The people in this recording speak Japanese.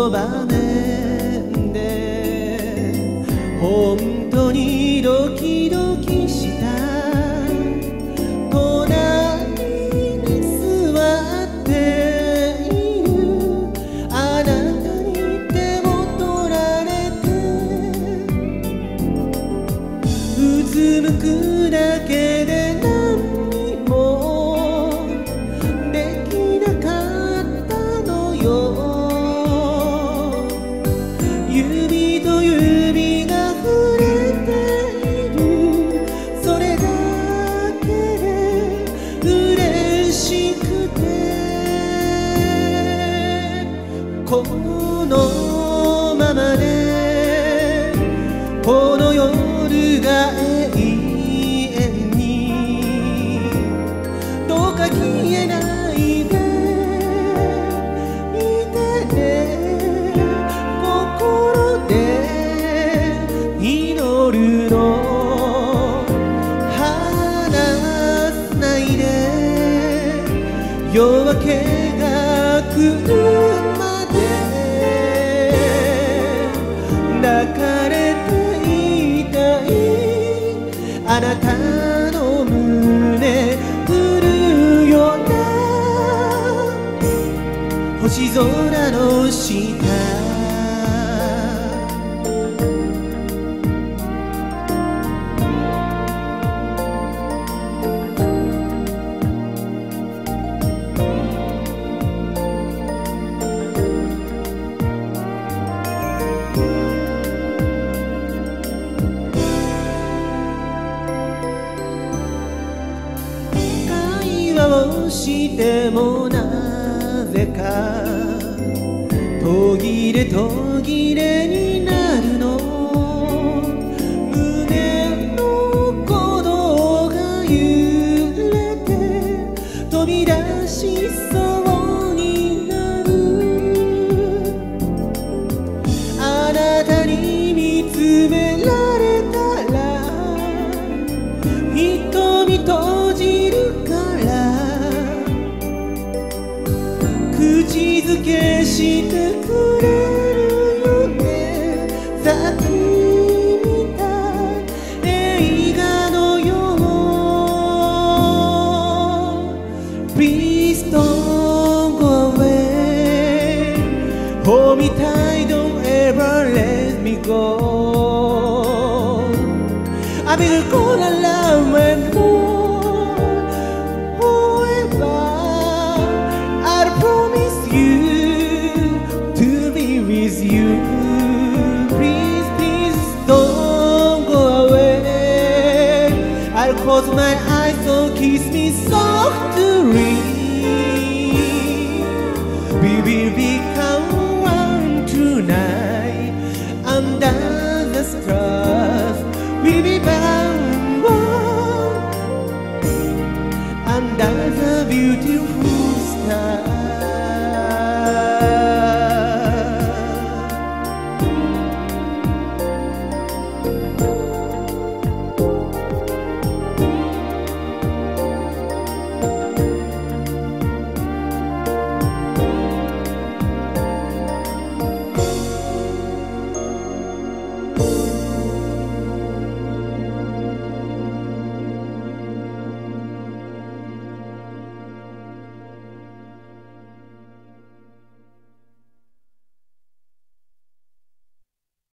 の場面で本当にドキドキした。隣に座っているあなたに手を取られて、うつむくだけで何にもできなかったのよ。指と指が触れている、それだけで嬉しくて、このままでこの夜が永遠にどうか消えないでいてね。心で祈るの離さないで、夜明けが来るまで抱かれていたい。あなたの胸震るような星空の下、会話をしてもなぜか途切れ途切れになるの。胸の鼓動が揺れて飛び出しそうになる。あなたに見つめられたら瞳閉じるから、口づけしてくれ